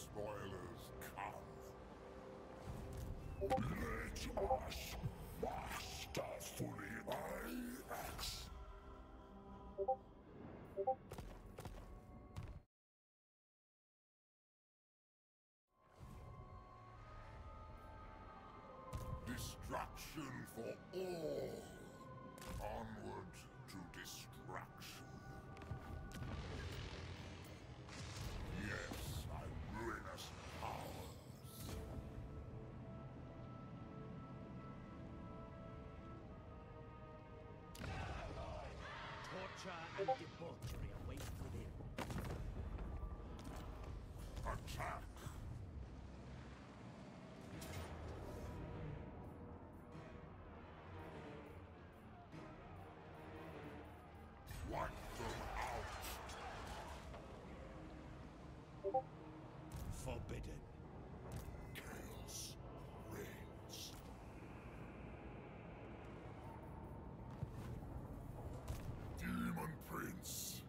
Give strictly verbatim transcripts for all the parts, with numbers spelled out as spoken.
spoilers come. Let us masterfully my axe. Destruction for all. Onward to destruction. Yes, my ruinous powers. Torture and debauchery await within. Attack! Wipe them out! Forbidden. Chaos reigns. Demon Prince.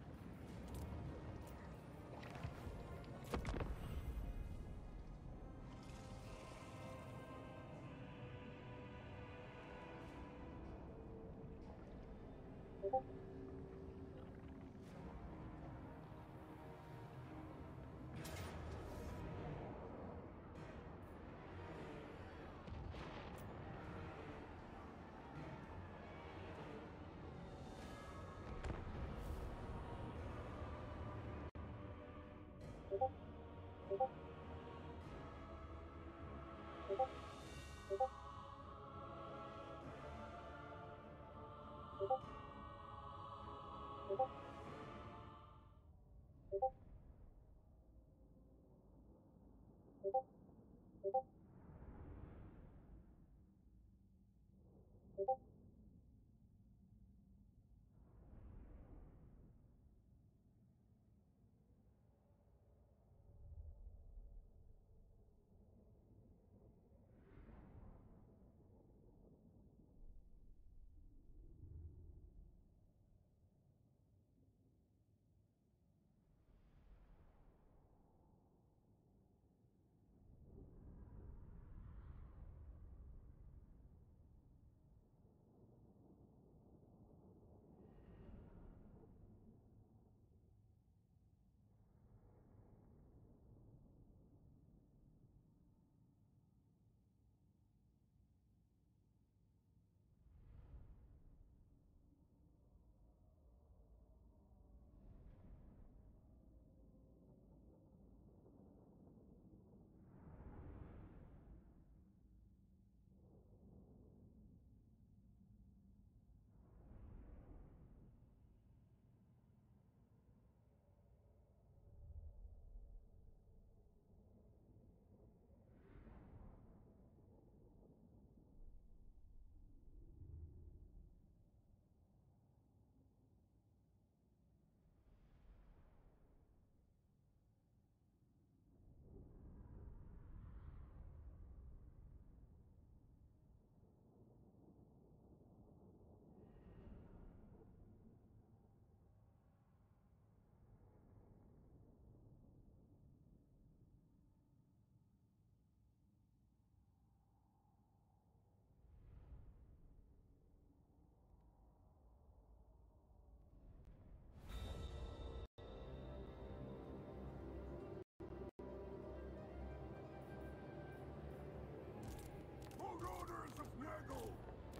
Marauders of Nurgle!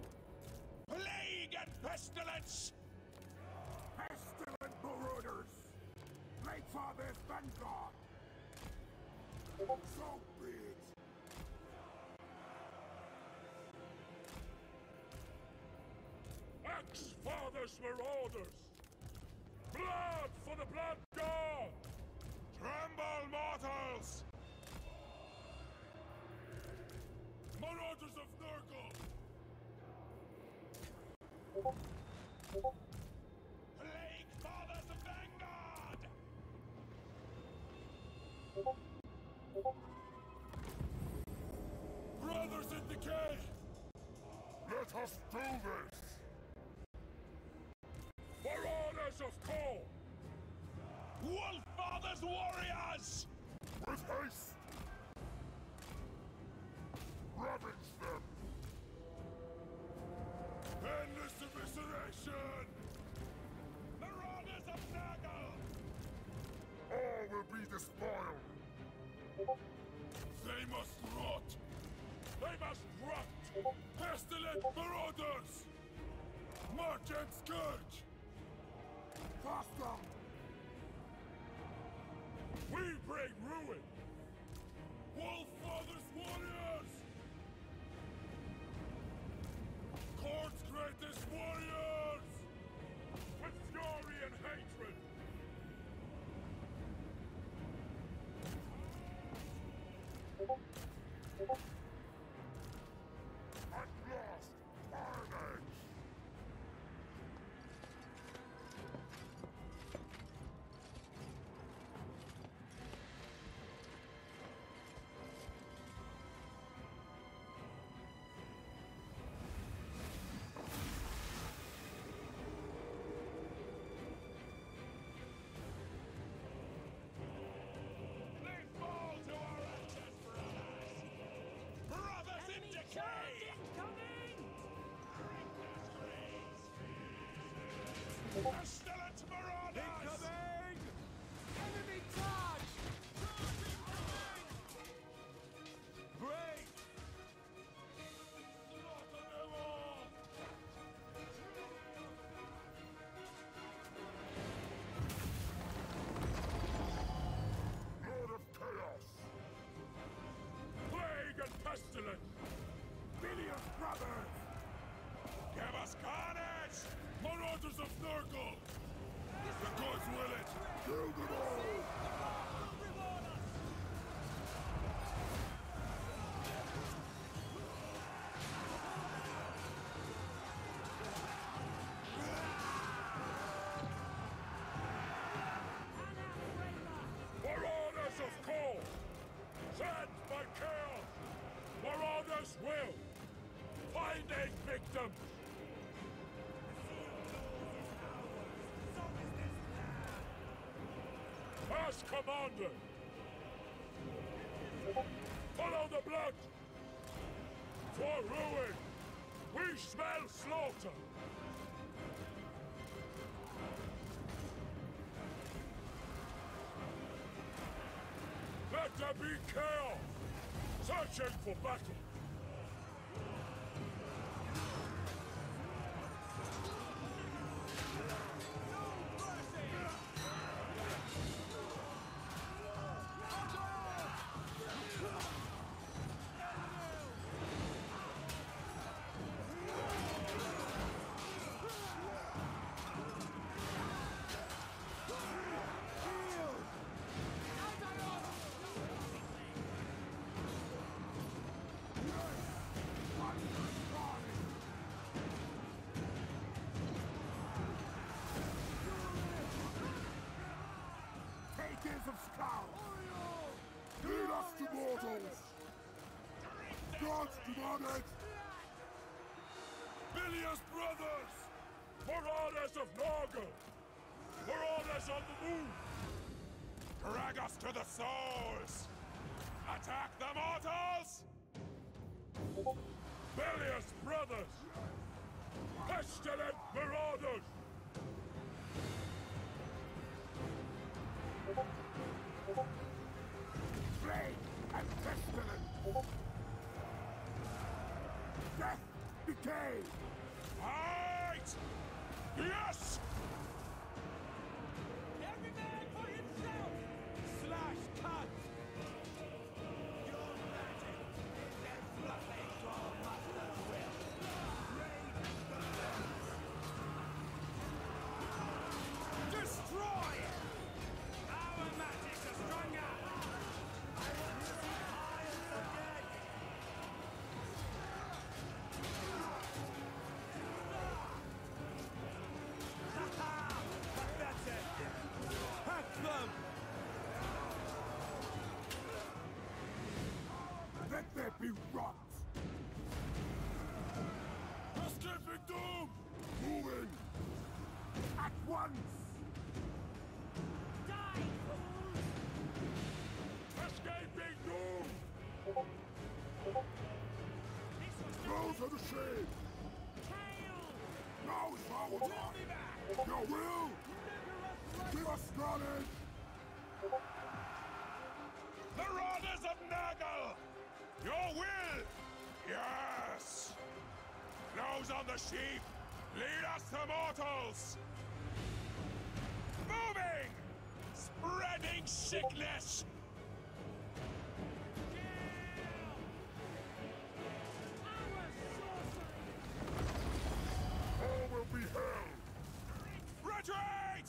Plague and pestilence! Pestilent marauders! Blade Father's vanguard! So be it! Axe Father's marauders! Blood for the Blood God! Tremble, mortals! Marauders of Nurgle! Plague Fathers of Vanguard! Brothers in decay! Let us do this! Marauders of Kol! Wolf Fathers warriors! With haste! Ravage them! Endless evisceration! Marauders of Nurgle! All will be despoiled! They must rot! They must rot! Pestilent marauders! March and scourge! Faster! We bring ruin! Wolf Father's warriors! Court's greatest warriors! With fury and hatred! At last! Carnage! They fall to our ashes, brothers! Brothers in decay! Pestilent marauders! Enemy charge! Break! Slaughter them all! Lord of Chaos! Plague and pestilence! Bilious brothers! Give us carnage! Marauders of Nurgle! The gods will it! Kill them all! Marauders of cold! Sent by chaos! Marauders will! Finding victims! As commanded! Follow the blood! For ruin! We smell slaughter! Let there be chaos! Searching for battle! Takers of Skull! Lead us to mortals! Gods commanded! Bilious brothers! Marauders of Nurgle! Marauders on the move! Drag us to the souls! Attack the mortals! Bilious brothers! Pestilent marauders! Plague and pestilence! Death! Decay! Fight! Yes! Every man for himself! Slash cut! Your magic is as fluffy to our master's will. Destroy! Our magic is stronger! I want to see piles of dead! That's it! Hack them! Let there be rot! Escaping doom! Moving! At once! Die, fools! Escape! shade! Tail! Now is our time! Your will! Give us knowledge! Marauders of Nurgle! Your will! Yes! Nose on the sheep! Lead us to mortals! Moving! Spreading sickness! All will be hell! Retreat!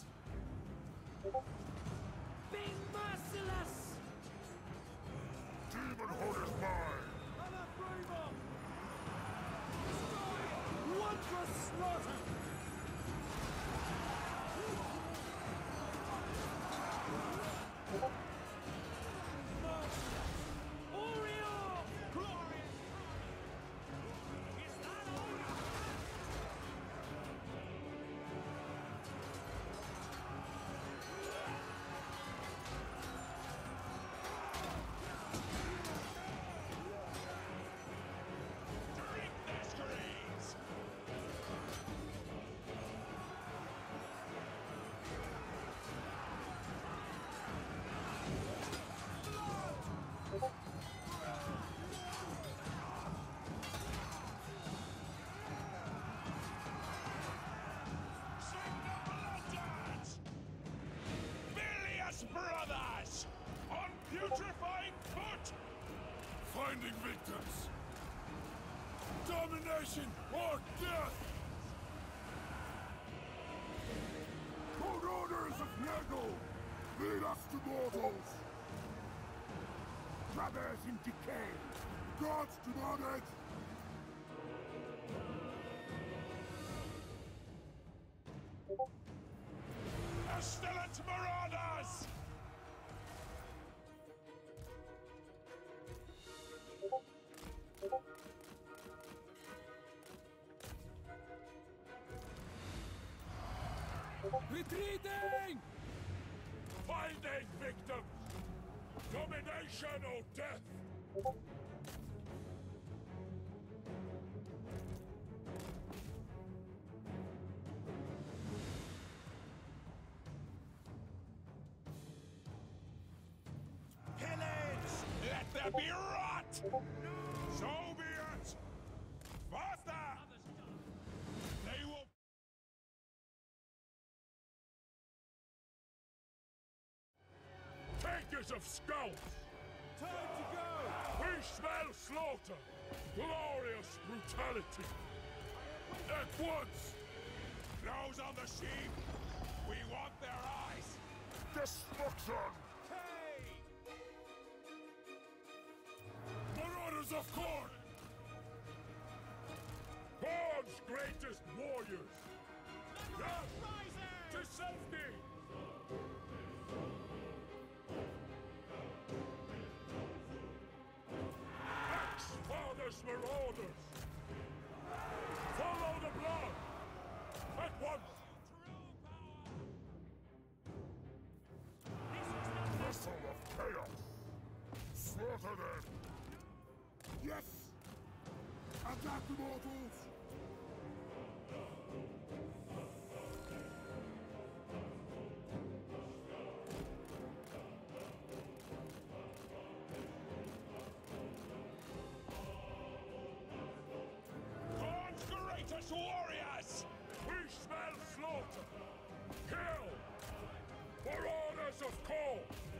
Be merciless! Demon Hood is mine! Wondrous slaughter! Oriole! Glorious! Is that all? Drink their screens! Sing the blood dance! Bilious brothers! On putrefying foot! Finding victims! Domination or death! Marauders of Nurgle! Lead us to mortals! Brothers in decay! Gods demanded! Pestilent marauders! Retreating! Finding victims! Domination or death! Pillage! Let there be rot! So be it! Faster! They will... Takers of scalps! Time to go! We smell slaughter! Glorious brutality! At once! Nose on the sheep! We want their eyes! Destruction! Hey! Marauders of Khorne! Khorne's greatest warriors! Down! To safety! Axe-Father's marauders! Follow the blood! At once! Vessel of chaos! Slaughter them! Yes! Attack the mortals! Khorne's greatest warriors! We smell slaughter! Kill! Marauders of Khorne!